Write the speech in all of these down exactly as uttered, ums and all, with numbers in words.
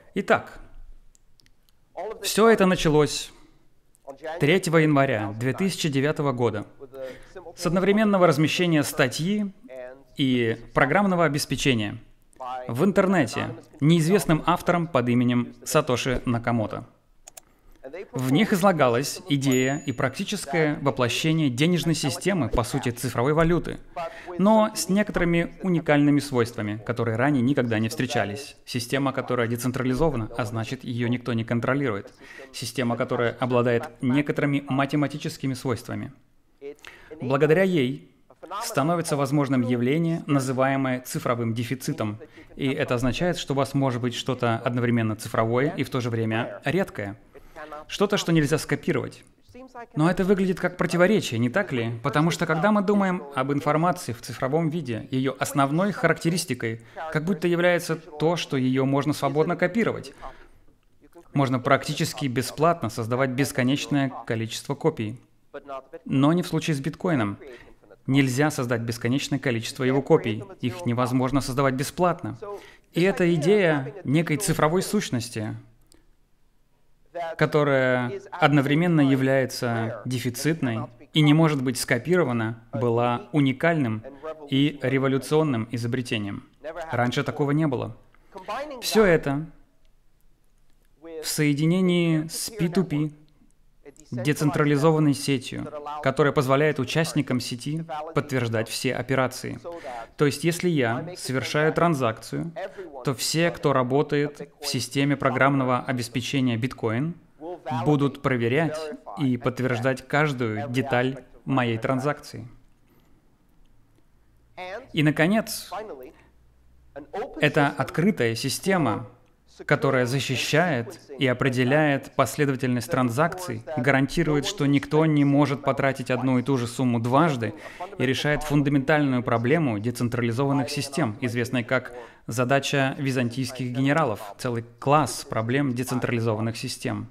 Итак, все это началось третьего января две тысячи девятого года с одновременного размещения статьи и программного обеспечения в интернете неизвестным автором под именем Сатоши Накамото. В них излагалась идея и практическое воплощение денежной системы, по сути, цифровой валюты, но с некоторыми уникальными свойствами, которые ранее никогда не встречались. Система, которая децентрализована, а значит, ее никто не контролирует. Система, которая обладает некоторыми математическими свойствами. Благодаря ей становится возможным явление, называемое цифровым дефицитом. И это означает, что у вас может быть что-то одновременно цифровое и в то же время редкое. Что-то, что нельзя скопировать. Но это выглядит как противоречие, не так ли? Потому что когда мы думаем об информации в цифровом виде, ее основной характеристикой как будто является то, что ее можно свободно копировать. Можно практически бесплатно создавать бесконечное количество копий. Но не в случае с биткоином. Нельзя создать бесконечное количество его копий. Их невозможно создавать бесплатно. И эта идея некой цифровой сущности, которая одновременно является дефицитной и не может быть скопирована, была уникальным и революционным изобретением. Раньше такого не было. Все это в соединении с пи ту пи, децентрализованной сетью, которая позволяет участникам сети подтверждать все операции. То есть, если я совершаю транзакцию, то все, кто работает в системе программного обеспечения биткоин, будут проверять и подтверждать каждую деталь моей транзакции. И, наконец, это открытая система, которая защищает и определяет последовательность транзакций, гарантирует, что никто не может потратить одну и ту же сумму дважды и решает фундаментальную проблему децентрализованных систем, известной как задача византийских генералов, целый класс проблем децентрализованных систем.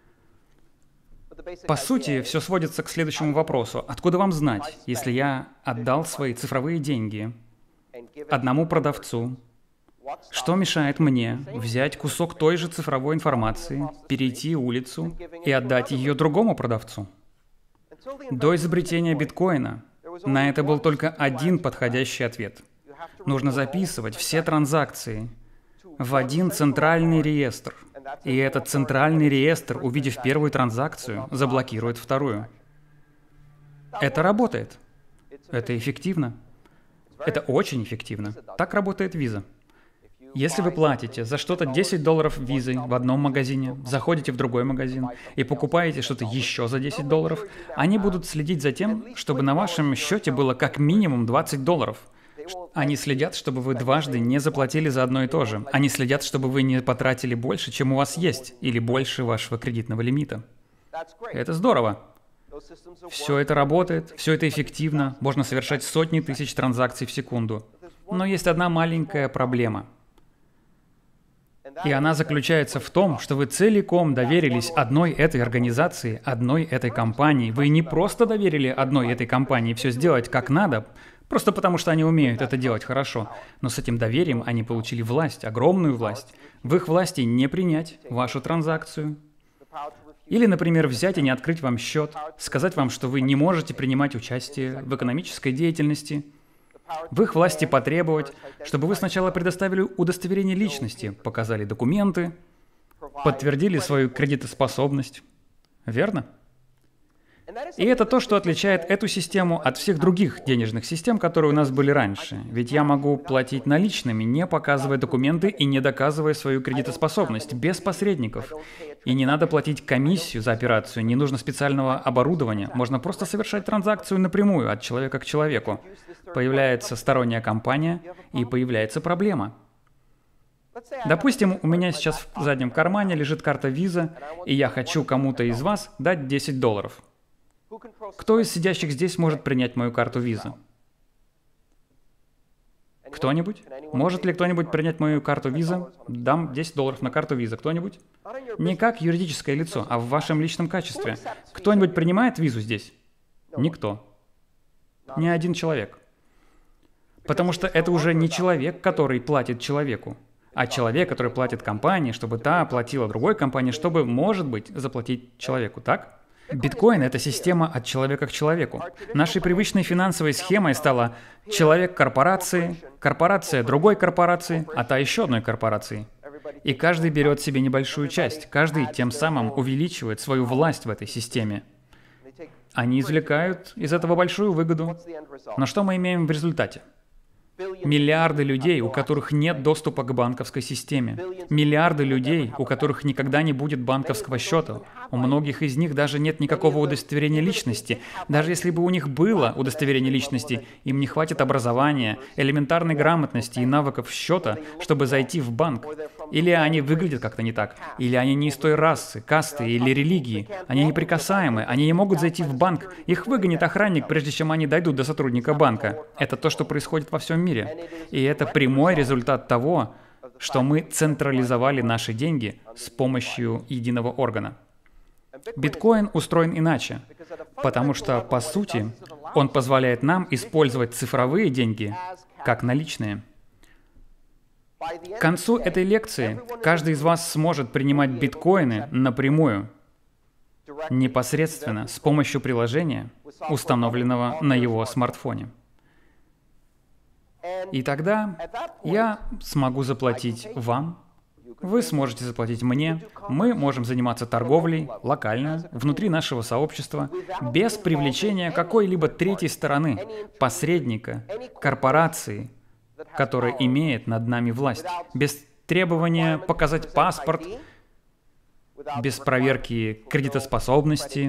По сути, все сводится к следующему вопросу. Откуда вам знать, если я отдал свои цифровые деньги одному продавцу, что мешает мне взять кусок той же цифровой информации, перейти улицу и отдать ее другому продавцу? До изобретения биткоина на это был только один подходящий ответ. Нужно записывать все транзакции в один центральный реестр. И этот центральный реестр, увидев первую транзакцию, заблокирует вторую. Это работает. Это эффективно. Это очень эффективно. Так работает виза. Если вы платите за что-то десять долларов визой в одном магазине, заходите в другой магазин и покупаете что-то еще за десять долларов, они будут следить за тем, чтобы на вашем счете было как минимум двадцать долларов. Они следят, чтобы вы дважды не заплатили за одно и то же. Они следят, чтобы вы не потратили больше, чем у вас есть, или больше вашего кредитного лимита. Это здорово. Все это работает, все это эффективно, можно совершать сотни тысяч транзакций в секунду. Но есть одна маленькая проблема. И она заключается в том, что вы целиком доверились одной этой организации, одной этой компании. Вы не просто доверили одной этой компании все сделать как надо, просто потому что они умеют это делать хорошо. Но с этим доверием они получили власть, огромную власть. В их власти не принять вашу транзакцию. Или, например, взять и не открыть вам счет, сказать вам, что вы не можете принимать участие в экономической деятельности. В их власти потребовать, чтобы вы сначала предоставили удостоверение личности, показали документы, подтвердили свою кредитоспособность. Верно? И это то, что отличает эту систему от всех других денежных систем, которые у нас были раньше. Ведь я могу платить наличными, не показывая документы и не доказывая свою кредитоспособность, без посредников. И не надо платить комиссию за операцию, не нужно специального оборудования. Можно просто совершать транзакцию напрямую, от человека к человеку. Появляется сторонняя компания, и появляется проблема. Допустим, у меня сейчас в заднем кармане лежит карта Visa, и я хочу кому-то из вас дать десять долларов. Кто из сидящих здесь может принять мою карту Visa? Кто-нибудь? Может ли кто-нибудь принять мою карту Visa? Дам десять долларов на карту Visa. Кто-нибудь? Не как юридическое лицо, а в вашем личном качестве. Кто-нибудь принимает визу здесь? Никто. Ни один человек. Потому что это уже не человек, который платит человеку. а человек, который платит компании, чтобы та оплатила другой компании, чтобы, может быть, заплатить человеку, так? Биткоин — это система от человека к человеку. Нашей привычной финансовой схемой стала человек корпорации, корпорация другой корпорации, а та еще одной корпорации. И каждый берет себе небольшую часть, каждый тем самым увеличивает свою власть в этой системе. Они извлекают из этого большую выгоду. Но что мы имеем в результате? Миллиарды людей, у которых нет доступа к банковской системе. Миллиарды людей, у которых никогда не будет банковского счета. У многих из них даже нет никакого удостоверения личности. Даже если бы у них было удостоверение личности, им не хватит образования, элементарной грамотности и навыков счета, чтобы зайти в банк. Или они выглядят как-то не так. Или они не из той расы, касты или религии. Они неприкасаемы, они не могут зайти в банк. Их выгонит охранник, прежде чем они дойдут до сотрудника банка. Это то, что происходит во всем мире. И это прямой результат того, что мы централизовали наши деньги с помощью единого органа. Биткоин устроен иначе, потому что, по сути, он позволяет нам использовать цифровые деньги как наличные. К концу этой лекции каждый из вас сможет принимать биткоины напрямую, непосредственно с помощью приложения, установленного на его смартфоне. И тогда я смогу заплатить вам, вы сможете заплатить мне, мы можем заниматься торговлей локально, внутри нашего сообщества, без привлечения какой-либо третьей стороны, посредника, корпорации, которая имеет над нами власть, без требования показать паспорт, без проверки кредитоспособности,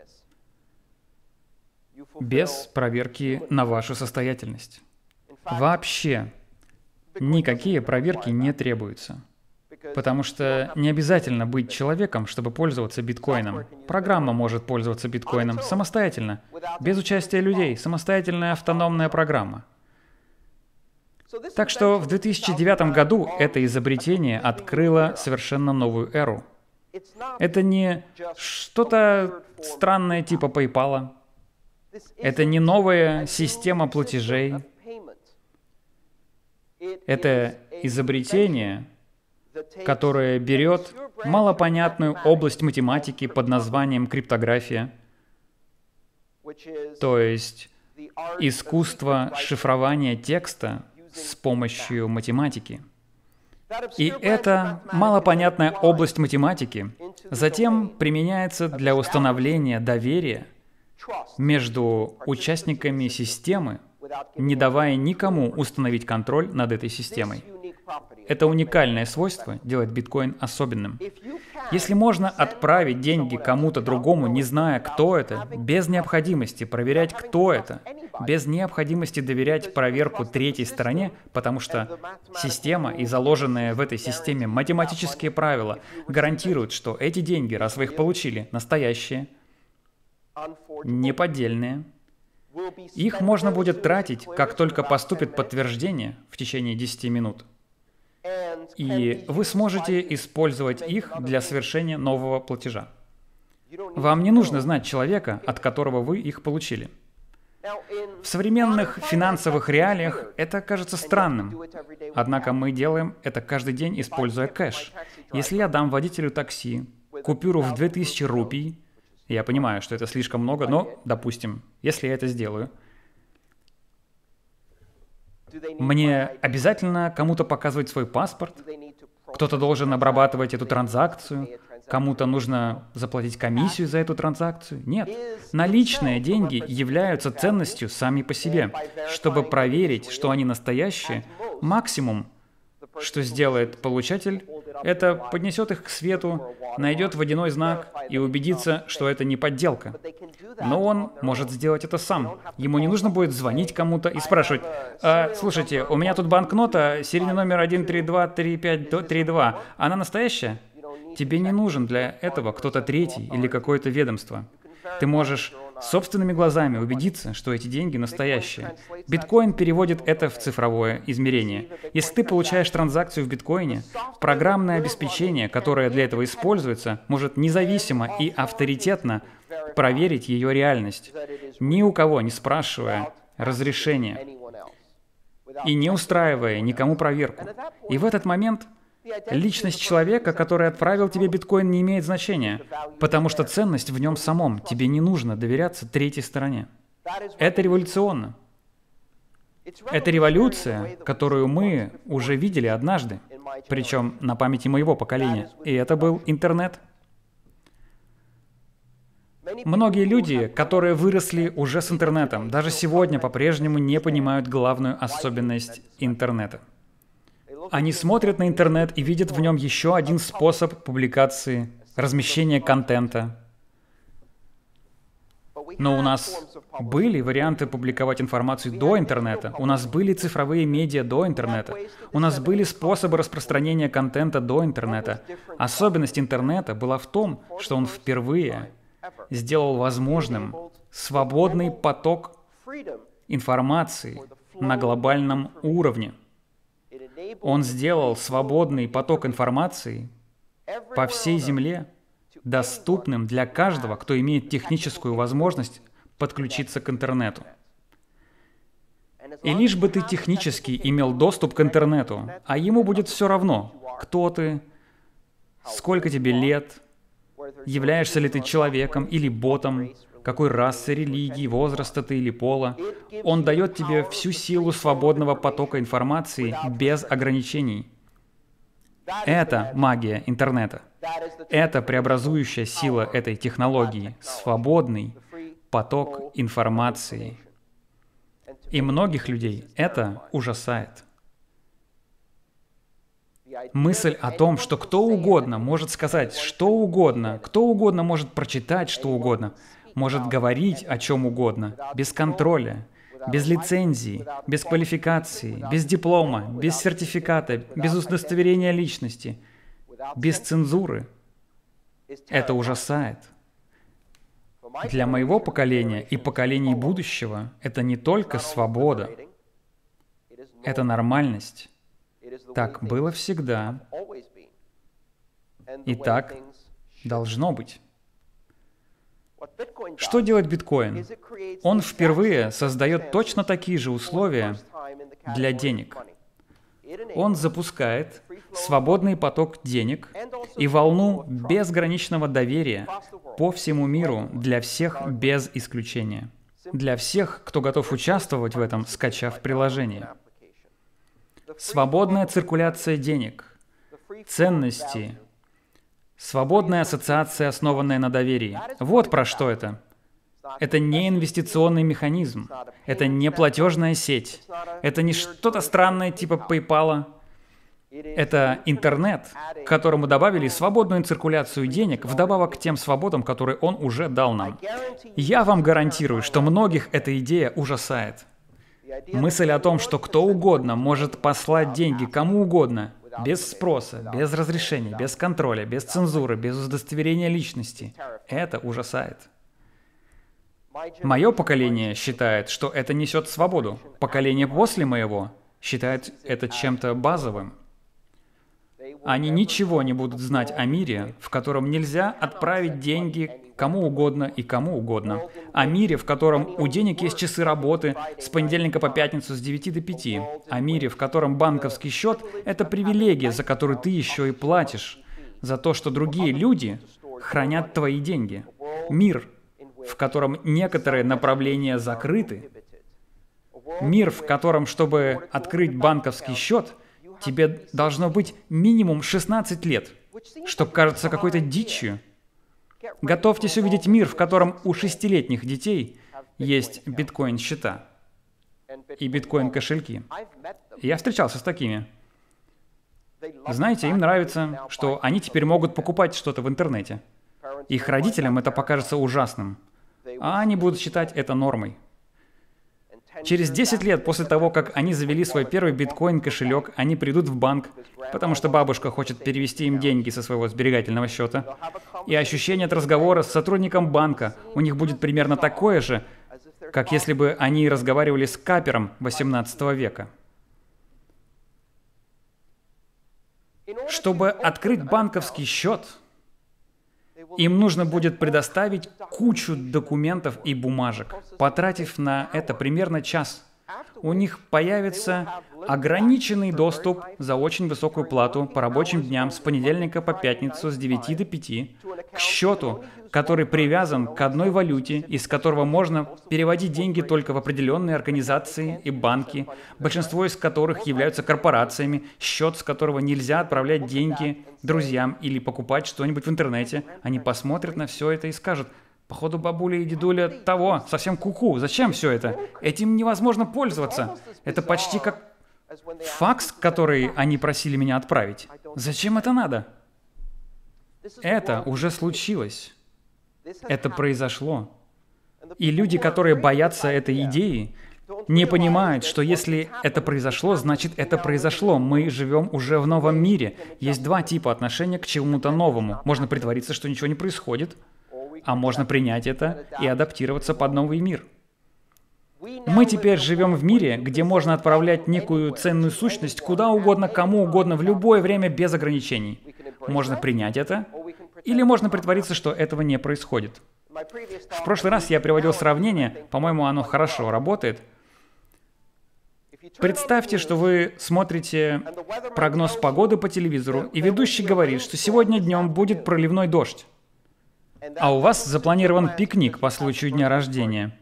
без проверки на вашу состоятельность. Вообще никакие проверки не требуются. Потому что не обязательно быть человеком, чтобы пользоваться биткоином. Программа может пользоваться биткоином самостоятельно, без участия людей, самостоятельная автономная программа. Так что в две тысячи девятом году это изобретение открыло совершенно новую эру. Это не что-то странное типа PayPal. Это не новая система платежей. Это изобретение, которое берет малопонятную область математики под названием криптография, то есть искусство шифрования текста с помощью математики. И эта малопонятная область математики затем применяется для установления доверия между участниками системы, не давая никому установить контроль над этой системой. Это уникальное свойство делает биткоин особенным. Если можно отправить деньги кому-то другому, не зная, кто это, без необходимости проверять, кто это, без необходимости доверять проверку третьей стороне, потому что система и заложенные в этой системе математические правила гарантируют, что эти деньги, раз вы их получили, настоящие, не поддельные, их можно будет тратить, как только поступит подтверждение в течение десяти минут. И вы сможете использовать их для совершения нового платежа. Вам не нужно знать человека, от которого вы их получили. В современных финансовых реалиях это кажется странным. Однако мы делаем это каждый день, используя кэш. Если я дам водителю такси купюру в две тысячи рупий, я понимаю, что это слишком много, но, допустим, если я это сделаю, мне обязательно кому-то показывать свой паспорт, кто-то должен обрабатывать эту транзакцию, кому-то нужно заплатить комиссию за эту транзакцию. Нет, наличные деньги являются ценностью сами по себе. Чтобы проверить, что они настоящие, максимум, что сделает получатель, это поднесет их к свету, найдет водяной знак и убедится, что это не подделка. Но он может сделать это сам. Ему не нужно будет звонить кому-то и спрашивать: а, «Слушайте, у меня тут банкнота, серийный номер один три два три пять три два. Она настоящая?» Тебе не нужен для этого кто-то третий или какое-то ведомство. Ты можешь собственными глазами убедиться, что эти деньги настоящие. Биткоин переводит это в цифровое измерение. Если ты получаешь транзакцию в биткоине, программное обеспечение, которое для этого используется, может независимо и авторитетно проверить ее реальность, ни у кого не спрашивая разрешения. и не устраивая никому проверку. И в этот момент личность человека, который отправил тебе биткоин, не имеет значения, потому что ценность в нем самом. Тебе не нужно доверяться третьей стороне. Это революционно. Это революция, которую мы уже видели однажды, причем на памяти моего поколения. И это был интернет. Многие люди, которые выросли уже с интернетом, даже сегодня по-прежнему не понимают главную особенность интернета. Они смотрят на интернет и видят в нем еще один способ публикации, размещения контента. Но у нас были варианты публиковать информацию до интернета, у нас были цифровые медиа до интернета, у нас были способы распространения контента до интернета. Особенность интернета была в том, что он впервые сделал возможным свободный поток информации на глобальном уровне. Он сделал свободный поток информации по всей Земле доступным для каждого, кто имеет техническую возможность подключиться к интернету. И лишь бы ты технически имел доступ к интернету, а ему будет все равно, кто ты, сколько тебе лет, являешься ли ты человеком или ботом, какой расы, религии, возраста ты или пола. Он дает тебе всю силу свободного потока информации без ограничений. Это магия интернета. Это преобразующая сила этой технологии, свободный поток информации. И многих людей это ужасает. Мысль о том, что кто угодно может сказать что угодно, кто угодно может прочитать что угодно, может говорить о чем угодно, без контроля, без лицензии, без квалификации, без диплома, без сертификата, без удостоверения личности, без цензуры. Это ужасает. Для моего поколения и поколений будущего это не только свобода, это нормальность. Так было всегда, и так должно быть. Что делает биткоин? Он впервые создает точно такие же условия для денег. Он запускает свободный поток денег и волну безграничного доверия по всему миру для всех без исключения. Для всех, кто готов участвовать в этом, скачав приложение. Свободная циркуляция денег, ценности, свободная ассоциация, основанная на доверии. Вот про что это. Это не инвестиционный механизм, это не платежная сеть, это не что-то странное типа PayPal. Это интернет, к которому добавили свободную циркуляцию денег, вдобавок к тем свободам, которые он уже дал нам. Я вам гарантирую, что многих эта идея ужасает. Мысль о том, что кто угодно может послать деньги кому угодно, без спроса, без разрешения, без контроля, без цензуры, без удостоверения личности, это ужасает. Мое поколение считает, что это несет свободу. Поколение после моего считает это чем-то базовым. Они ничего не будут знать о мире, в котором нельзя отправить деньги кому угодно и кому угодно. О мире, в котором у денег есть часы работы с понедельника по пятницу с девяти до пяти. О мире, в котором банковский счет – это привилегия, за которую ты еще и платишь. За то, что другие люди хранят твои деньги. Мир, в котором некоторые направления закрыты. Мир, в котором, чтобы открыть банковский счет, тебе должно быть минимум шестнадцать лет, что кажется какой-то дичью. Готовьтесь увидеть мир, в котором у шестилетних детей есть биткоин-счета и биткоин-кошельки. Я встречался с такими. Знаете, им нравится, что они теперь могут покупать что-то в интернете. Их родителям это покажется ужасным, а они будут считать это нормой. Через десять лет после того, как они завели свой первый биткоин-кошелек, они придут в банк, потому что бабушка хочет перевести им деньги со своего сберегательного счета. И ощущение от разговора с сотрудником банка у них будет примерно такое же, как если бы они разговаривали с капером восемнадцатого века. Чтобы открыть банковский счет, им нужно будет предоставить кучу документов и бумажек, потратив на это примерно час. У них появится ограниченный доступ за очень высокую плату по рабочим дням с понедельника по пятницу с девяти до пяти к счету, который привязан к одной валюте, из которого можно переводить деньги только в определенные организации и банки, большинство из которых являются корпорациями, счет с которого нельзя отправлять деньги друзьям или покупать что-нибудь в интернете. Они посмотрят на все это и скажут: походу, бабуля и дедуля того, совсем куку. Зачем все это? Этим невозможно пользоваться. Это почти как факс, который они просили меня отправить. Зачем это надо? Это уже случилось. Это произошло. И люди, которые боятся этой идеи, не понимают, что если это произошло, значит это произошло. Мы живем уже в новом мире. Есть два типа отношения к чему-то новому. Можно притвориться, что ничего не происходит, а можно принять это и адаптироваться под новый мир. Мы теперь живем в мире, где можно отправлять некую ценную сущность куда угодно, кому угодно, в любое время, без ограничений. Можно принять это, или можно притвориться, что этого не происходит. В прошлый раз я приводил сравнение, по-моему, оно хорошо работает. Представьте, что вы смотрите прогноз погоды по телевизору, и ведущий говорит, что сегодня днем будет проливной дождь. А у вас запланирован пикник по случаю дня рождения.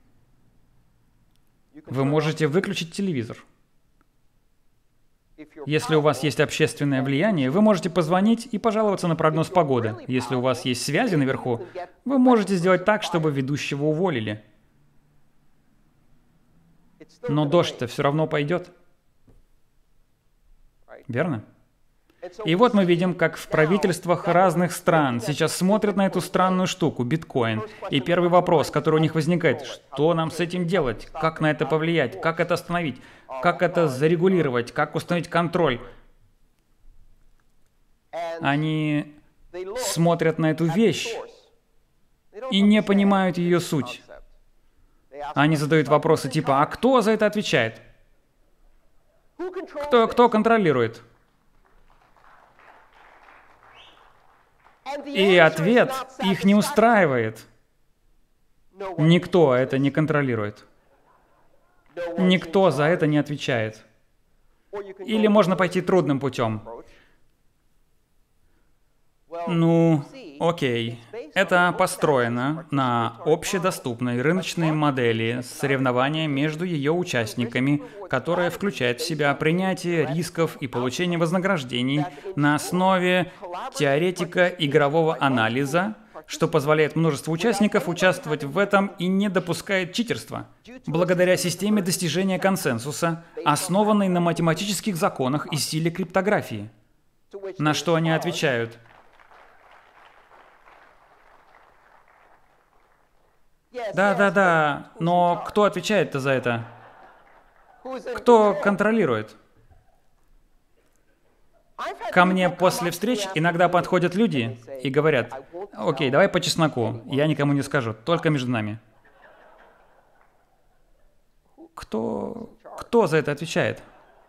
Вы можете выключить телевизор. Если у вас есть общественное влияние, вы можете позвонить и пожаловаться на прогноз погоды. Если у вас есть связи наверху, вы можете сделать так, чтобы ведущего уволили. Но дождь-то все равно пойдет. Верно? И вот мы видим, как в правительствах разных стран сейчас смотрят на эту странную штуку, биткоин. И первый вопрос, который у них возникает: что нам с этим делать? Как на это повлиять? Как это остановить? Как это зарегулировать? Как установить контроль? Они смотрят на эту вещь и не понимают ее суть. Они задают вопросы типа: а кто за это отвечает? Кто, кто контролирует? И ответ их не устраивает. Никто это не контролирует. Никто за это не отвечает. Или можно пойти трудным путем. Ну, окей. Это построено на общедоступной рыночной модели соревнования между ее участниками, которая включает в себя принятие рисков и получение вознаграждений на основе теоретика игрового анализа, что позволяет множеству участников участвовать в этом и не допускает читерства. Благодаря системе достижения консенсуса, основанной на математических законах и силе криптографии. На что они отвечают? Да-да-да, но кто отвечает-то за это? Кто контролирует? Ко мне после встреч иногда подходят люди и говорят: окей, давай по чесноку, я никому не скажу, только между нами. Кто, кто за это отвечает?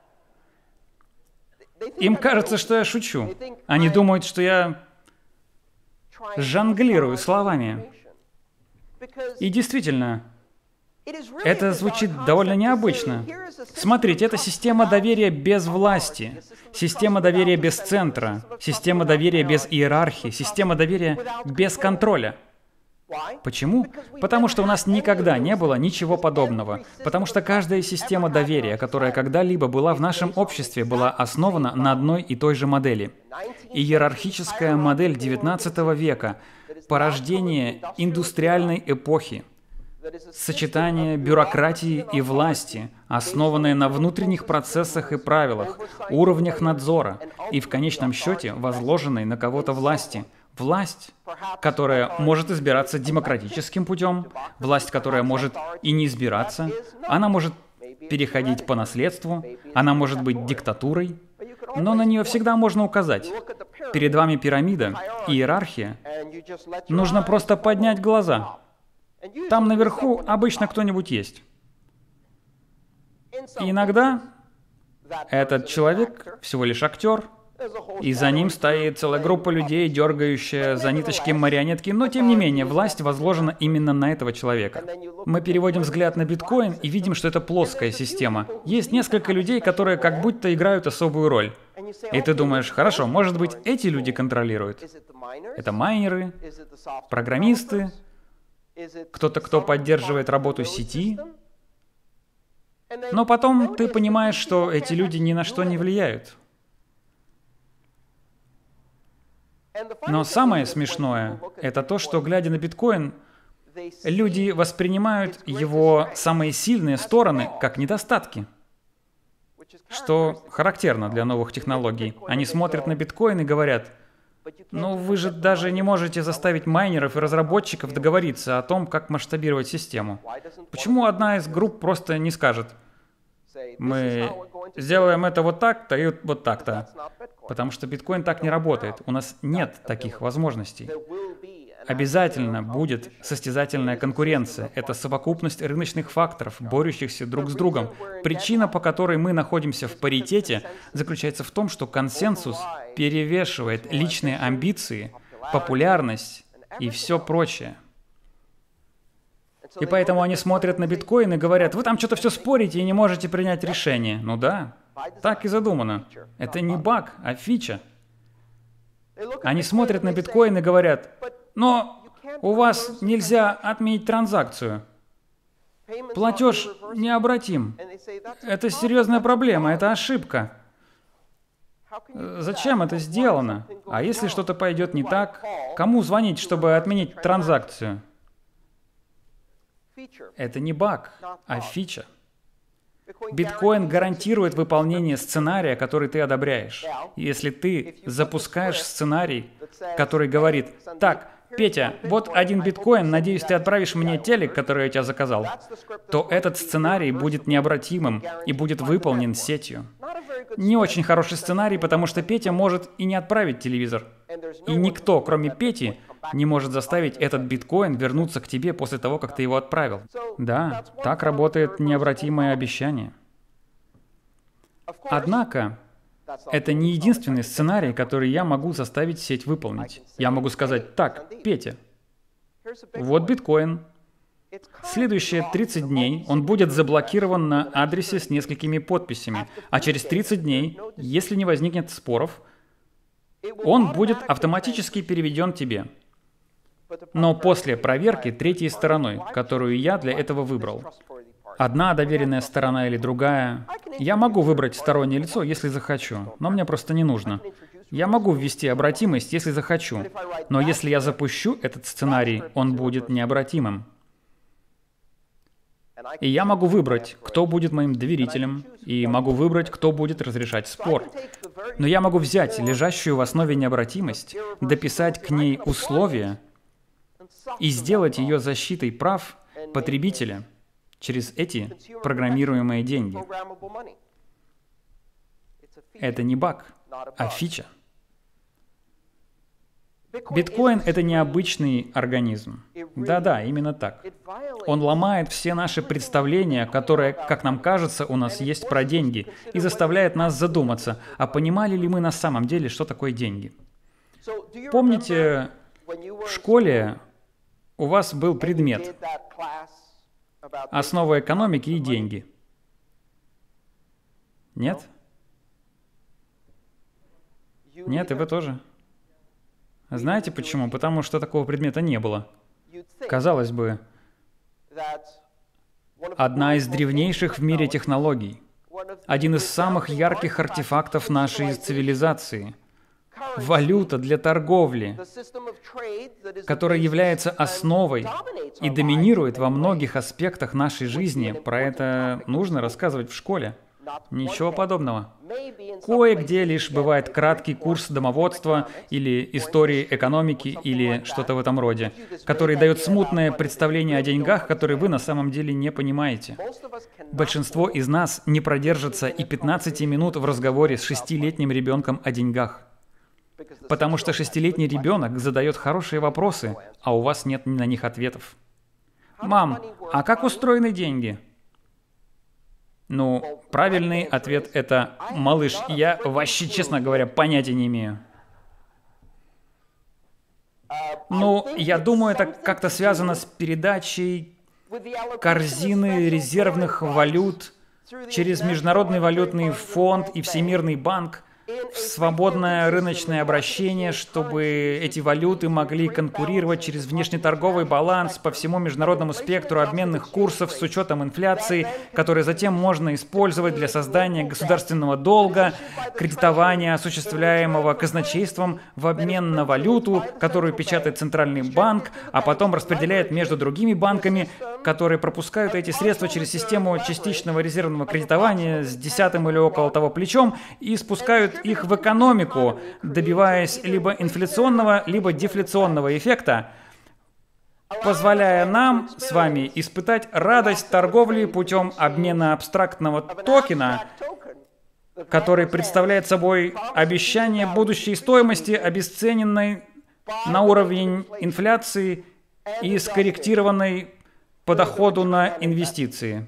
Им кажется, что я шучу. Они думают, что я жонглирую словами. И действительно, это звучит довольно необычно. Смотрите, это система доверия без власти, система доверия без центра, система доверия без иерархии, система доверия без контроля. Почему? Потому что у нас никогда не было ничего подобного. Потому что каждая система доверия, которая когда-либо была в нашем обществе, была основана на одной и той же модели. Иерархическая модель девятнадцатого века, порождение индустриальной эпохи, сочетание бюрократии и власти, основанное на внутренних процессах и правилах, уровнях надзора и в конечном счете возложенной на кого-то власти. Власть, которая может избираться демократическим путем, власть, которая может и не избираться, она может переходить по наследству, она может быть диктатурой, но на нее всегда можно указать. Перед вами пирамида, иерархия. Нужно просто поднять глаза. Там наверху обычно кто-нибудь есть. И иногда этот человек всего лишь актер, И за ним стоит целая группа людей, дергающая за ниточки марионетки, но тем не менее, власть возложена именно на этого человека. Мы переводим взгляд на биткоин и видим, что это плоская система. Есть несколько людей, которые как будто играют особую роль. И ты думаешь, хорошо, может быть, эти люди контролируют? Это майнеры, программисты, кто-то, кто поддерживает работу сети. Но потом ты понимаешь, что эти люди ни на что не влияют. Но самое смешное — это то, что, глядя на биткоин, люди воспринимают его самые сильные стороны как недостатки, что характерно для новых технологий. Они смотрят на биткоин и говорят: ну вы же даже не можете заставить майнеров и разработчиков договориться о том, как масштабировать систему. Почему одна из групп просто не скажет: мы сделаем это вот так-то и вот так-то? Потому что биткоин так не работает. У нас нет таких возможностей. Обязательно будет состязательная конкуренция. Это совокупность рыночных факторов, борющихся друг с другом. Причина, по которой мы находимся в паритете, заключается в том, что консенсус перевешивает личные амбиции, популярность и все прочее. И поэтому они смотрят на биткоин и говорят: вы там что-то все спорите и не можете принять решение. Ну да, так и задумано. Это не баг, а фича. Они смотрят на биткоин и говорят: но у вас нельзя отменить транзакцию. Платеж необратим. Это серьезная проблема, это ошибка. Зачем это сделано? А если что-то пойдет не так, кому звонить, чтобы отменить транзакцию? Это не баг, а фича. Биткоин гарантирует выполнение сценария, который ты одобряешь. Если ты запускаешь сценарий, который говорит: так, Петя, вот один биткоин, надеюсь, ты отправишь мне телек, который я тебя заказал, то этот сценарий будет необратимым и будет выполнен сетью. Не очень хороший сценарий, потому что Петя может и не отправить телевизор. И никто, кроме Пети, не может заставить этот биткоин вернуться к тебе после того, как ты его отправил. Да, так работает необратимое обещание. Однако, это не единственный сценарий, который я могу заставить сеть выполнить. Я могу сказать: так, Петя, вот биткоин. Следующие тридцать дней он будет заблокирован на адресе с несколькими подписями, а через тридцать дней, если не возникнет споров, он будет автоматически переведен тебе. Но после проверки третьей стороной, которую я для этого выбрал. Одна доверенная сторона или другая. Я могу выбрать стороннее лицо, если захочу, но мне просто не нужно. Я могу ввести обратимость, если захочу, но если я запущу этот сценарий, он будет необратимым. И я могу выбрать, кто будет моим доверителем, и могу выбрать, кто будет разрешать спор. Но я могу взять лежащую в основе необратимость, дописать к ней условия и сделать ее защитой прав потребителя через эти программируемые деньги. Это не баг, а фича. Биткоин — это необычный организм. Да-да, именно так. Он ломает все наши представления, которые, как нам кажется, у нас есть про деньги, и заставляет нас задуматься, а понимали ли мы на самом деле, что такое деньги. Помните, в школе у вас был предмет «Основы экономики и деньги». Нет? Нет, и вы тоже? Знаете почему? Потому что такого предмета не было. Казалось бы, одна из древнейших в мире технологий, один из самых ярких артефактов нашей цивилизации, валюта для торговли, которая является основой и доминирует во многих аспектах нашей жизни. Про это нужно рассказывать в школе. Ничего подобного. Кое-где лишь бывает краткий курс домоводства или истории экономики или что-то в этом роде, который дает смутное представление о деньгах, которые вы на самом деле не понимаете. Большинство из нас не продержится и пятнадцати минут в разговоре с шестилетним ребенком о деньгах. Потому что шестилетний ребенок задает хорошие вопросы, а у вас нет на них ответов. «Мам, а как устроены деньги?» Ну, правильный ответ — это малыш. Я вообще, честно говоря, понятия не имею. Ну, я думаю, это как-то связано с передачей корзины резервных валют через Международный валютный фонд и Всемирный банк в свободное рыночное обращение, чтобы эти валюты могли конкурировать через внешнеторговый баланс по всему международному спектру обменных курсов с учетом инфляции, которые затем можно использовать для создания государственного долга, кредитования, осуществляемого казначейством в обмен на валюту, которую печатает Центральный банк, а потом распределяет между другими банками, которые пропускают эти средства через систему частичного резервного кредитования с десятым или около того плечом и спускают их в экономику, добиваясь либо инфляционного, либо дефляционного эффекта, позволяя нам с вами испытать радость торговли путем обмена абстрактного токена, который представляет собой обещание будущей стоимости, обесцененной на уровень инфляции и скорректированной по доходу на инвестиции.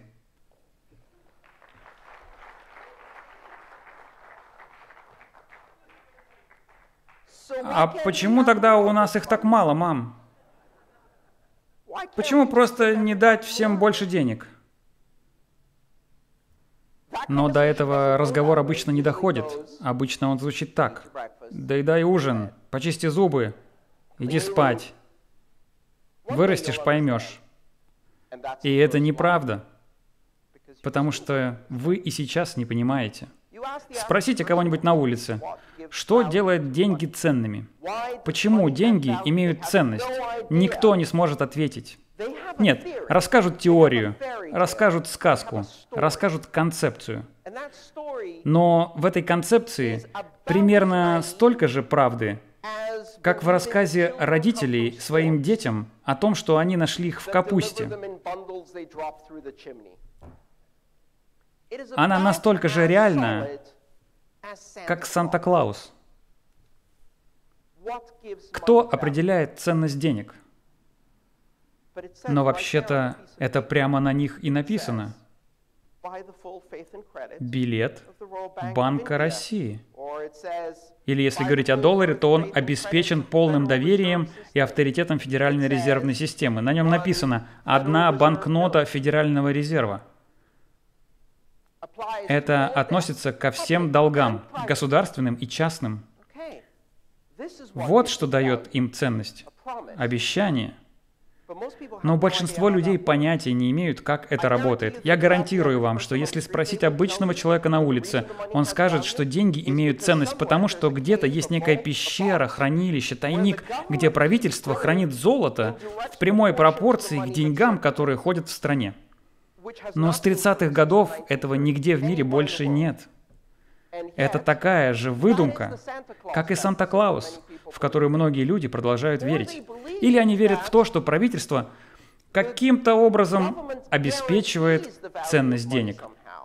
А почему тогда у нас их так мало, мам? Почему просто не дать всем больше денег? Но до этого разговор обычно не доходит. Обычно он звучит так. Доедай ужин, почисти зубы, иди спать. Вырастешь, поймешь. И это неправда, потому что вы и сейчас не понимаете. Спросите кого-нибудь на улице, что делает деньги ценными? Почему деньги имеют ценность? Никто не сможет ответить. Нет, расскажут теорию, расскажут сказку, расскажут концепцию. Но в этой концепции примерно столько же правды, как в рассказе родителей своим детям о том, что они нашли их в капусте. Она настолько же реальна, как Санта-Клаус. Кто определяет ценность денег? Но вообще-то это прямо на них и написано. Билет Банка России. Или если говорить о долларе, то он обеспечен полным доверием и авторитетом Федеральной резервной системы. На нем написано «одна банкнота Федерального резерва». Это относится ко всем долгам, государственным и частным. Вот что дает им ценность. Обещание. Но большинство людей понятия не имеют, как это работает. Я гарантирую вам, что если спросить обычного человека на улице, он скажет, что деньги имеют ценность, потому что где-то есть некая пещера, хранилище, тайник, где правительство хранит золото в прямой пропорции к деньгам, которые ходят в стране. Но с тридцатых годов этого нигде в мире больше нет. Это такая же выдумка, как и Санта-Клаус, в которую многие люди продолжают верить. Или они верят в то, что правительство каким-то образом обеспечивает ценность денег.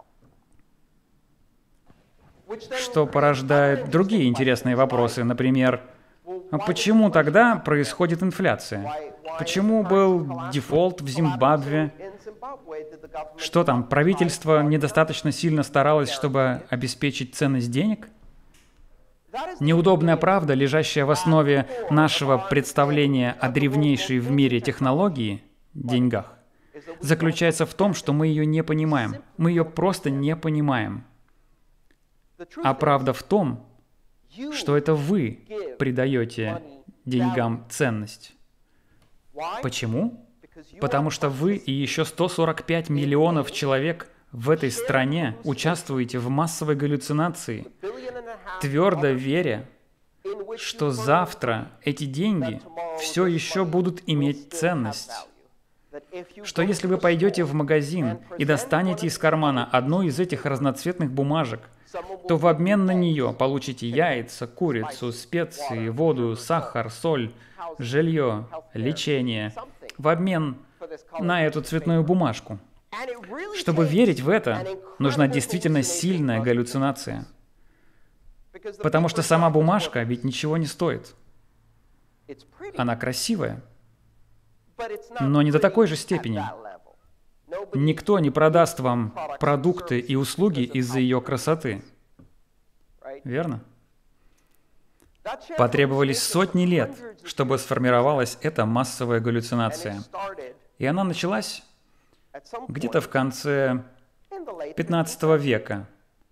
Что порождает другие интересные вопросы. Например, почему тогда происходит инфляция? Почему был дефолт в Зимбабве? Что там, правительство недостаточно сильно старалось, чтобы обеспечить ценность денег? Неудобная правда, лежащая в основе нашего представления о древнейшей в мире технологии, деньгах, заключается в том, что мы ее не понимаем. Мы ее просто не понимаем. А правда в том, что это вы придаете деньгам ценность. Почему? Потому что вы и еще сто сорок пять миллионов человек в этой стране участвуете в массовой галлюцинации, твердо веря, что завтра эти деньги все еще будут иметь ценность. Что если вы пойдете в магазин и достанете из кармана одну из этих разноцветных бумажек, то в обмен на нее получите яйца, курицу, специи, воду, сахар, соль, жилье, лечение, в обмен на эту цветную бумажку. Чтобы верить в это, нужна действительно сильная галлюцинация. Потому что сама бумажка ведь ничего не стоит. Она красивая, но не до такой же степени. Никто не продаст вам продукты и услуги из-за ее красоты. Верно? Потребовались сотни лет, чтобы сформировалась эта массовая галлюцинация. И она началась где-то в конце пятнадцатого века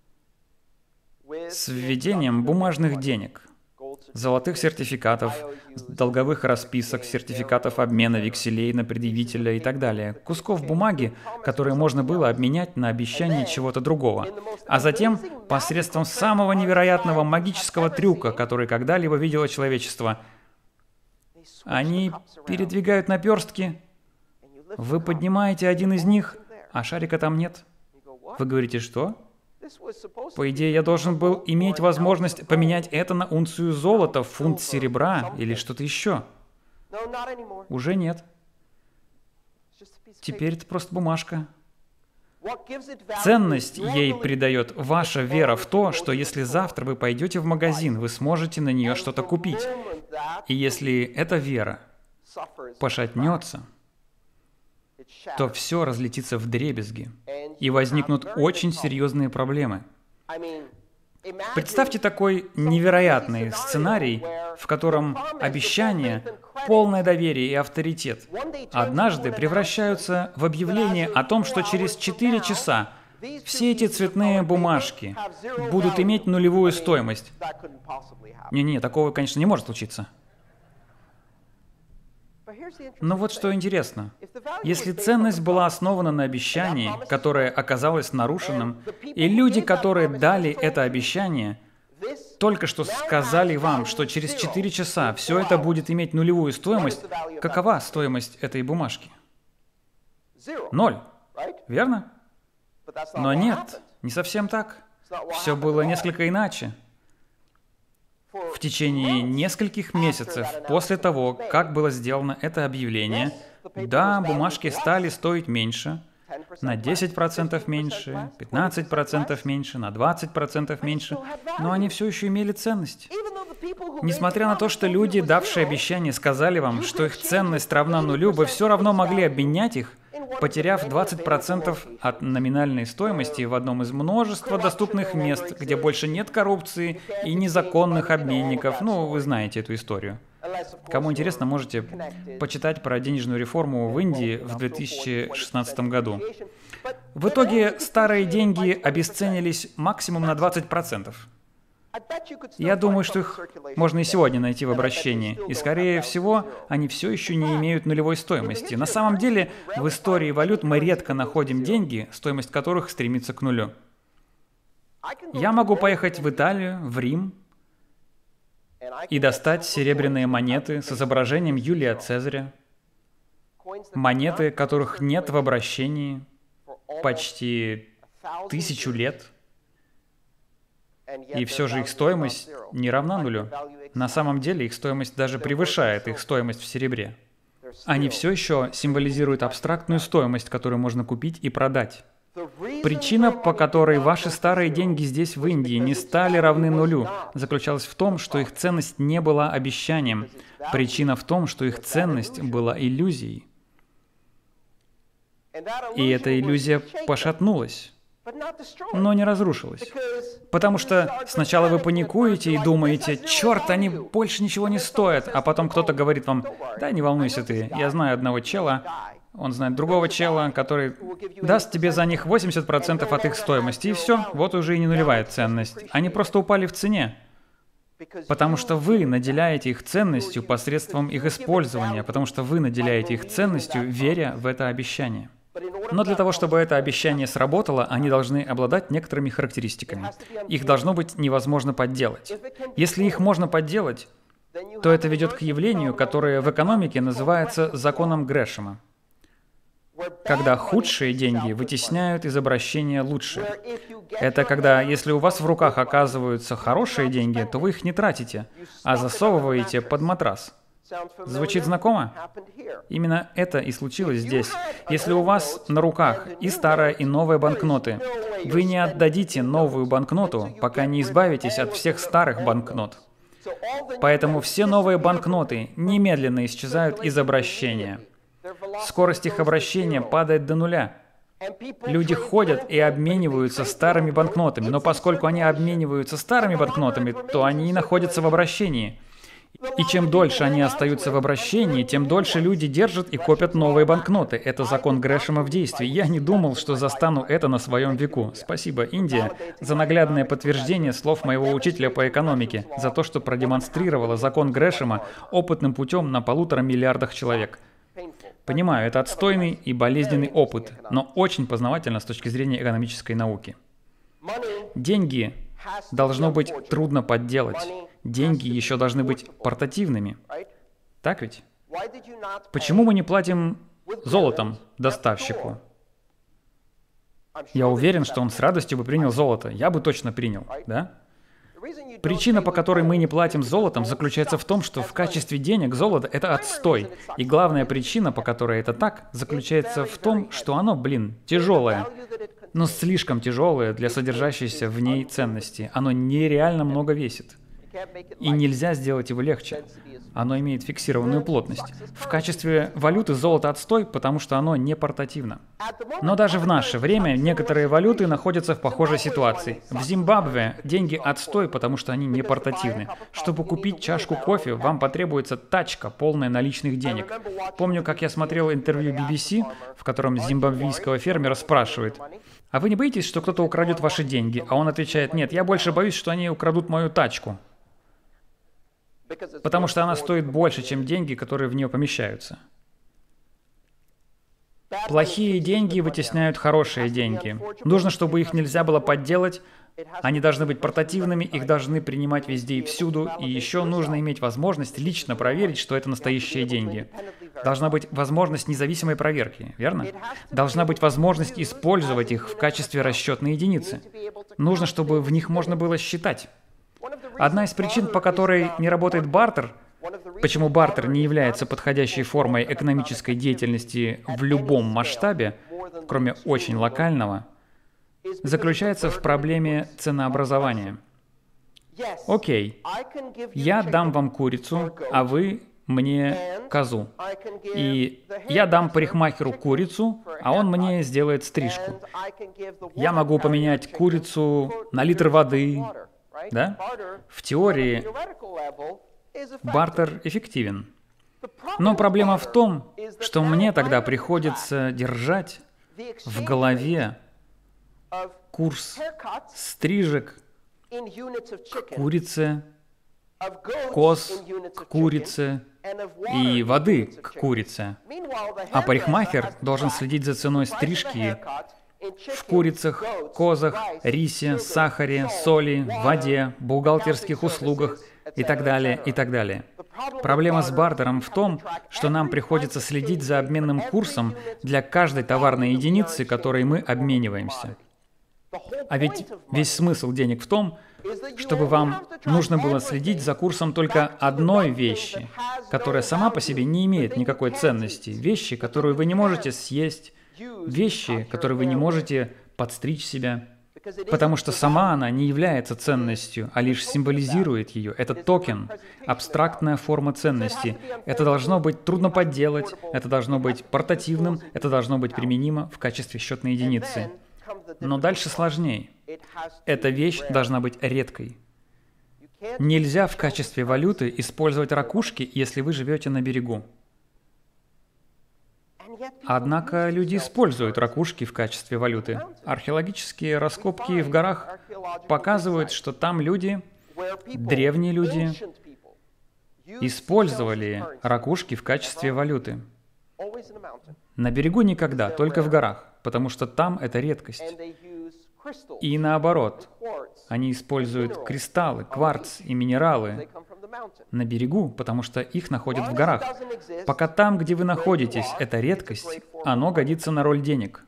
с введением бумажных денег, золотых сертификатов, долговых расписок, сертификатов обмена, векселей на предъявителя и так далее. Кусков бумаги, которые можно было обменять на обещание чего-то другого. А затем, посредством самого невероятного магического трюка, который когда-либо видело человечество, они передвигают наперстки, вы поднимаете один из них, а шарика там нет. Вы говорите, что? По идее, я должен был иметь возможность поменять это на унцию золота, фунт серебра или что-то еще. Уже нет. Теперь это просто бумажка. Ценность ей придает ваша вера в то, что если завтра вы пойдете в магазин, вы сможете на нее что-то купить. И если эта вера пошатнется, то все разлетится вдребезги, и возникнут очень серьезные проблемы. Представьте такой невероятный сценарий, в котором обещания, полное доверие и авторитет однажды превращаются в объявление о том, что через четыре часа все эти цветные бумажки будут иметь нулевую стоимость. Не-не, такого, конечно, не может случиться. Но вот что интересно. Если ценность была основана на обещании, которое оказалось нарушенным, и люди, которые дали это обещание, только что сказали вам, что через четыре часа все это будет иметь нулевую стоимость, какова стоимость этой бумажки? Ноль. Верно? Но нет, не совсем так. Все было несколько иначе. В течение нескольких месяцев после того, как было сделано это объявление, да, бумажки стали стоить меньше, на десять процентов меньше, пятнадцать процентов меньше, на двадцать процентов меньше, но они все еще имели ценность. Несмотря на то, что люди, давшие обещание, сказали вам, что их ценность равна нулю, вы все равно могли обменять их, потеряв двадцать процентов от номинальной стоимости в одном из множества доступных мест, где больше нет коррупции и незаконных обменников. Ну, вы знаете эту историю. Кому интересно, можете почитать про денежную реформу в Индии в две тысячи шестнадцатом году. В итоге старые деньги обесценились максимум на двадцать процентов. Я думаю, что их можно и сегодня найти в обращении, и, скорее всего, они все еще не имеют нулевой стоимости. На самом деле, в истории валют мы редко находим деньги, стоимость которых стремится к нулю. Я могу поехать в Италию, в Рим, и достать серебряные монеты с изображением Юлия Цезаря, монеты, которых нет в обращении почти тысячу лет. И все же их стоимость не равна нулю. На самом деле их стоимость даже превышает их стоимость в серебре. Они все еще символизируют абстрактную стоимость, которую можно купить и продать. Причина, по которой ваши старые деньги здесь, в Индии, не стали равны нулю, заключалась в том, что их ценность не была обещанием. Причина в том, что их ценность была иллюзией. И эта иллюзия пошатнулась, но не разрушилась. Потому что сначала вы паникуете и думаете, черт, они больше ничего не стоят, а потом кто-то говорит вам, да не волнуйся ты, я знаю одного чела, он знает другого чела, который даст тебе за них восемьдесят процентов от их стоимости, и все, вот уже и не нулевая ценность. Они просто упали в цене, потому что вы наделяете их ценностью посредством их использования, потому что вы наделяете их ценностью, веря в это обещание. Но для того, чтобы это обещание сработало, они должны обладать некоторыми характеристиками. Их должно быть невозможно подделать. Если их можно подделать, то это ведет к явлению, которое в экономике называется законом Грэшема, когда худшие деньги вытесняют из обращения лучшие. Это когда, если у вас в руках оказываются хорошие деньги, то вы их не тратите, а засовываете под матрас. Звучит знакомо? Именно это и случилось здесь. Если у вас на руках и старая, и новая банкноты, вы не отдадите новую банкноту, пока не избавитесь от всех старых банкнот. Поэтому все новые банкноты немедленно исчезают из обращения. Скорость их обращения падает до нуля. Люди ходят и обмениваются старыми банкнотами, но поскольку они обмениваются старыми банкнотами, то они находятся в обращении. И чем дольше они остаются в обращении, тем дольше люди держат и копят новые банкноты. Это закон Грэшема в действии. Я не думал, что застану это на своем веку. Спасибо, Индия, за наглядное подтверждение слов моего учителя по экономике, за то, что продемонстрировала закон Грэшема опытным путем на полутора миллиардах человек. Понимаю, это отстойный и болезненный опыт, но очень познавательно с точки зрения экономической науки. Деньги должно быть трудно подделать. Деньги еще должны быть портативными. Так ведь? Почему мы не платим золотом доставщику? Я уверен, что он с радостью бы принял золото. Я бы точно принял, да? Причина, по которой мы не платим золотом, заключается в том, что в качестве денег золото — это отстой. И главная причина, по которой это так, заключается в том, что оно, блин, тяжелое. Но слишком тяжелое для содержащейся в ней ценности. Оно нереально много весит. И нельзя сделать его легче. Оно имеет фиксированную плотность. В качестве валюты золото отстой, потому что оно не портативно. Но даже в наше время некоторые валюты находятся в похожей ситуации. В Зимбабве деньги отстой, потому что они не портативны. Чтобы купить чашку кофе, вам потребуется тачка, полная наличных денег. Помню, как я смотрел интервью би би си, в котором зимбабвийского фермера спрашивают: «А вы не боитесь, что кто-то украдет ваши деньги?» А он отвечает: «Нет, я больше боюсь, что они украдут мою тачку». Потому что она стоит больше, чем деньги, которые в нее помещаются. Плохие деньги вытесняют хорошие деньги. Нужно, чтобы их нельзя было подделать. Они должны быть портативными, их должны принимать везде и всюду. И еще нужно иметь возможность лично проверить, что это настоящие деньги. Должна быть возможность независимой проверки, верно? Должна быть возможность использовать их в качестве расчетной единицы. Нужно, чтобы в них можно было считать. Одна из причин, по которой не работает бартер, почему бартер не является подходящей формой экономической деятельности в любом масштабе, кроме очень локального, заключается в проблеме ценообразования. Окей, я дам вам курицу, а вы мне козу. И я дам парикмахеру курицу, а он мне сделает стрижку. Я могу поменять курицу на литр воды. Да? В теории бартер эффективен. Но проблема в том, что мне тогда приходится держать в голове курс стрижек к курице, коз к курице и воды к курице. А парикмахер должен следить за ценой стрижки в курицах, козах, рисе, сахаре, соли, воде, бухгалтерских услугах и так далее, и так далее. Проблема с бартером в том, что нам приходится следить за обменным курсом для каждой товарной единицы, которой мы обмениваемся. А ведь весь смысл денег в том, чтобы вам нужно было следить за курсом только одной вещи, которая сама по себе не имеет никакой ценности, вещи, которую вы не можете съесть, вещи, которые вы не можете подстричь себя, потому что сама она не является ценностью, а лишь символизирует ее. Это токен, абстрактная форма ценности. Это должно быть трудно подделать, это должно быть портативным, это должно быть применимо в качестве счетной единицы. Но дальше сложнее. Эта вещь должна быть редкой. Нельзя в качестве валюты использовать ракушки, если вы живете на берегу. Однако люди используют ракушки в качестве валюты. Археологические раскопки в горах показывают, что там люди, древние люди, использовали ракушки в качестве валюты. На берегу никогда, только в горах, потому что там это редкость. И наоборот, они используют кристаллы, кварц и минералы на берегу, потому что их находят в горах. Пока там, где вы находитесь, это редкость, оно годится на роль денег.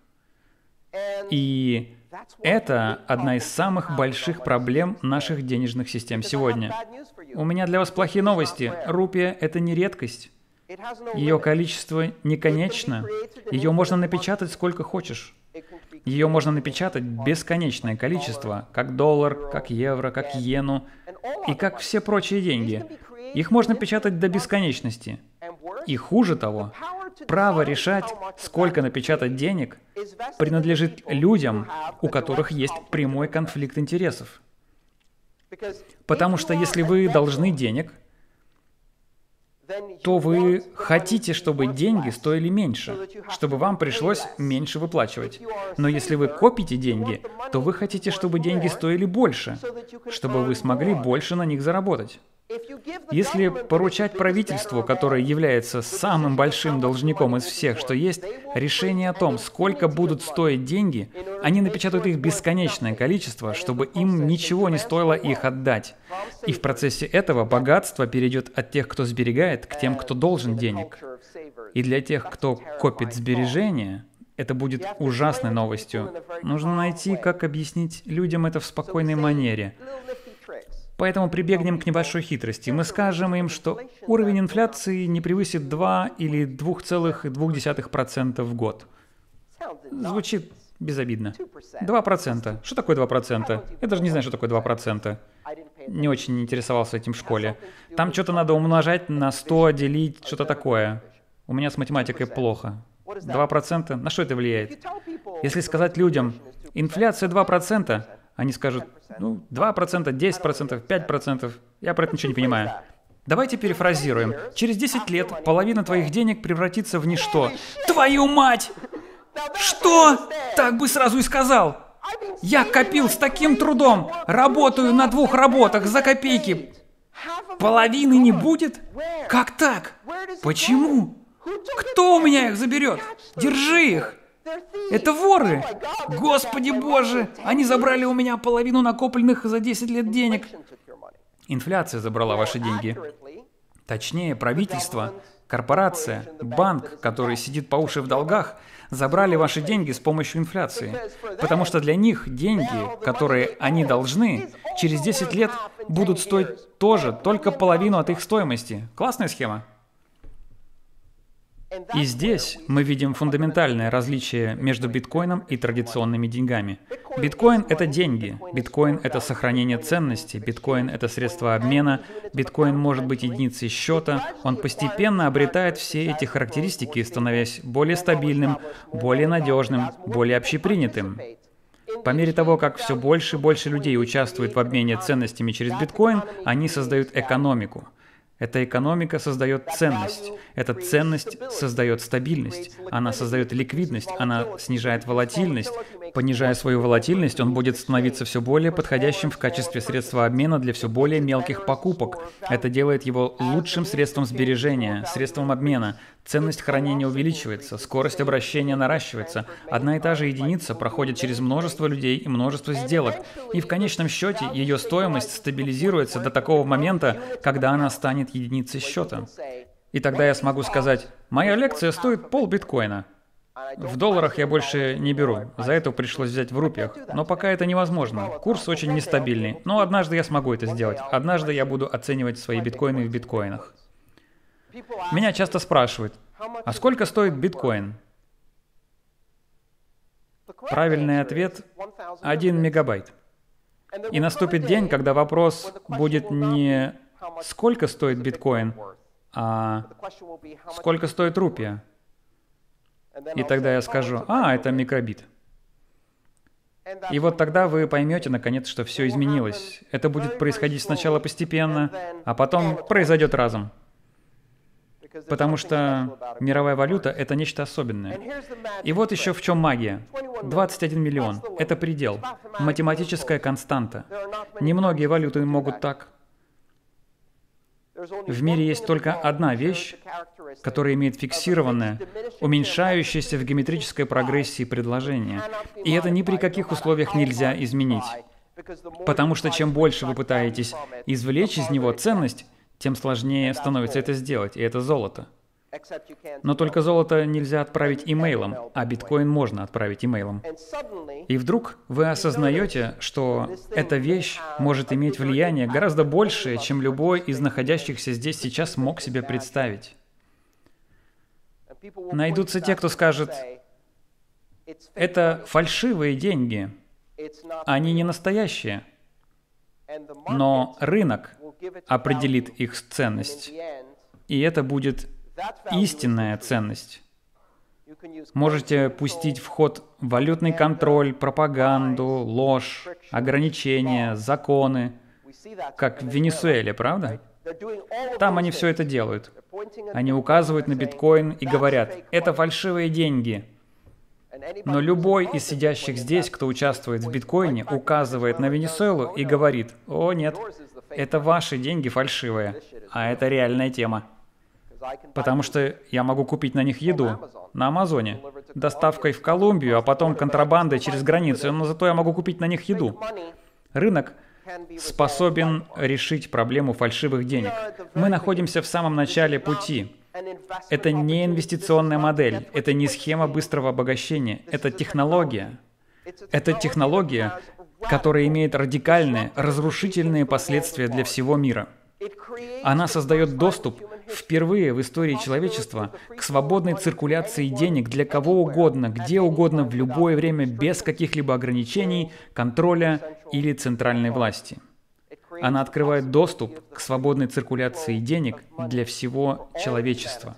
И это одна из самых больших проблем наших денежных систем сегодня. У меня для вас плохие новости. Рупия — это не редкость. Ее количество не конечно. Ее можно напечатать сколько хочешь. Ее можно напечатать бесконечное количество, как доллар, как евро, как иену и как все прочие деньги. Их можно печатать до бесконечности. И хуже того, Право решать, сколько напечатать денег, принадлежит людям, у которых есть прямой конфликт интересов. Потому что если вы должны денег, то вы хотите, чтобы деньги стоили меньше, чтобы вам пришлось меньше выплачивать. Но если вы копите деньги, то вы хотите, чтобы деньги стоили больше, чтобы вы смогли больше на них заработать. Если поручать правительству, которое является самым большим должником из всех, что есть, решение о том, сколько будут стоить деньги, они напечатают их бесконечное количество, чтобы им ничего не стоило их отдать. И в процессе этого богатство перейдет от тех, кто сберегает, к тем, кто должен денег. И для тех, кто копит сбережения, это будет ужасной новостью. Нужно найти, как объяснить людям это в спокойной манере. Поэтому прибегнем к небольшой хитрости. Мы скажем им, что уровень инфляции не превысит два или два целых две десятых процента в год. Звучит безобидно. два процента. Что такое два процента? Я даже не знаю, что такое два процента. Не очень интересовался этим в школе. Там что-то надо умножать на сто, делить, что-то такое. У меня с математикой плохо. два процента? На что это влияет? Если сказать людям, инфляция два процента, они скажут, ну, два процента, десять процентов, пять процентов. Я про это ничего не понимаю. Давайте перефразируем. Через десять лет половина твоих денег превратится в ничто. Твою мать! Что? Так бы сразу и сказал. Я копил с таким трудом, работаю на двух работах за копейки. Половины не будет? Как так? Почему? Кто у меня их заберет? Держи их! Это воры! Господи Боже! Они забрали у меня половину накопленных за десять лет денег. Инфляция забрала ваши деньги. Точнее, правительство, корпорация, банк, который сидит по уши в долгах, забрали ваши деньги с помощью инфляции. Потому что для них деньги, которые они должны, через десять лет будут стоить тоже только половину от их стоимости. Классная схема. И здесь мы видим фундаментальное различие между биткоином и традиционными деньгами. Биткоин — это деньги, биткоин — это сохранение ценности, биткоин — это средство обмена, биткоин может быть единицей счета, он постепенно обретает все эти характеристики, становясь более стабильным, более надежным, более общепринятым. По мере того, как все больше и больше людей участвуют в обмене ценностями через биткоин, они создают экономику. Эта экономика создает ценность. Эта ценность создает стабильность. Она создает ликвидность. Она снижает волатильность. Понижая свою волатильность, он будет становиться все более подходящим в качестве средства обмена для все более мелких покупок. Это делает его лучшим средством сбережения, средством обмена. Ценность хранения увеличивается, скорость обращения наращивается. Одна и та же единица проходит через множество людей и множество сделок. И в конечном счете ее стоимость стабилизируется до такого момента, когда она станет единицей счета. И тогда я смогу сказать, моя лекция стоит пол биткоина. В долларах я больше не беру, за это пришлось взять в рупиях. Но пока это невозможно, курс очень нестабильный. Но однажды я смогу это сделать. Однажды я буду оценивать свои биткоины в биткоинах. Меня часто спрашивают, а сколько стоит биткоин? Правильный ответ – один мегабайт. И наступит день, когда вопрос будет не «сколько стоит биткоин?», а «сколько стоит рупия?». И тогда я скажу «а, это микробит». И вот тогда вы поймете, наконец, что все изменилось. Это будет происходить сначала постепенно, а потом произойдет разом. Потому что мировая валюта — это нечто особенное. И вот еще в чем магия. двадцать один миллион — это предел, математическая константа. Немногие валюты могут так. В мире есть только одна вещь, которая имеет фиксированное, уменьшающееся в геометрической прогрессии предложение. И это ни при каких условиях нельзя изменить. Потому что чем больше вы пытаетесь извлечь из него ценность, тем сложнее становится это сделать, и это золото. Но только золото нельзя отправить имейлом, а биткоин можно отправить имейлом. И вдруг вы осознаете, что эта вещь может иметь влияние гораздо большее, чем любой из находящихся здесь сейчас мог себе представить. Найдутся те, кто скажет, это фальшивые деньги, они не настоящие. Но рынок определит их ценность, и это будет истинная ценность. Можете пустить в ход валютный контроль, пропаганду, ложь, ограничения, законы, как в Венесуэле, правда? Там они все это делают. Они указывают на биткоин и говорят, это фальшивые деньги. Но любой из сидящих здесь, кто участвует в биткоине, указывает на Венесуэлу и говорит, о нет, это ваши деньги фальшивые, а это реальная тема. Потому что я могу купить на них еду на Амазоне, доставкой в Колумбию, а потом контрабандой через границу, но зато я могу купить на них еду. Рынок способен решить проблему фальшивых денег. Мы находимся в самом начале пути. Это не инвестиционная модель, это не схема быстрого обогащения, это технология. Это технология, которая имеет радикальные, разрушительные последствия для всего мира. Она создает доступ впервые в истории человечества к свободной циркуляции денег для кого угодно, где угодно, в любое время, без каких-либо ограничений, контроля или центральной власти. Она открывает доступ к свободной циркуляции денег для всего человечества.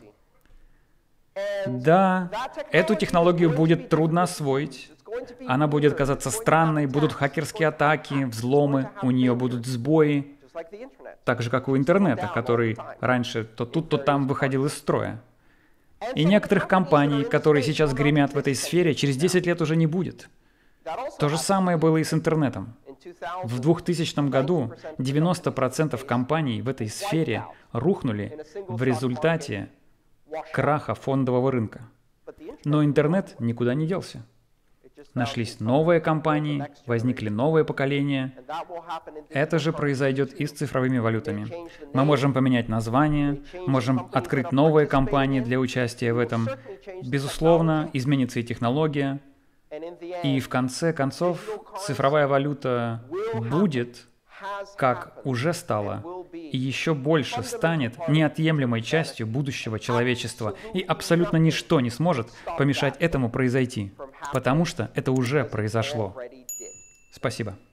Да, эту технологию будет трудно освоить. Она будет казаться странной, будут хакерские атаки, взломы, у нее будут сбои. Так же, как у интернета, который раньше то тут, то там выходил из строя. И некоторых компаний, которые сейчас гремят в этой сфере, через десять лет уже не будет. То же самое было и с интернетом. В двухтысячном году девяносто процентов компаний в этой сфере рухнули в результате краха фондового рынка. Но интернет никуда не делся. Нашлись новые компании, возникли новые поколения. Это же произойдет и с цифровыми валютами. Мы можем поменять название, можем открыть новые компании для участия в этом. Безусловно, изменится и технология. И в конце концов, цифровая валюта будет, как уже стала, и еще больше станет неотъемлемой частью будущего человечества. И абсолютно ничто не сможет помешать этому произойти, потому что это уже произошло. Спасибо.